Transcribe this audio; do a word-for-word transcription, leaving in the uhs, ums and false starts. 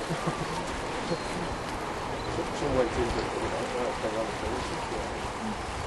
Some went into it, you know, thing on the finish.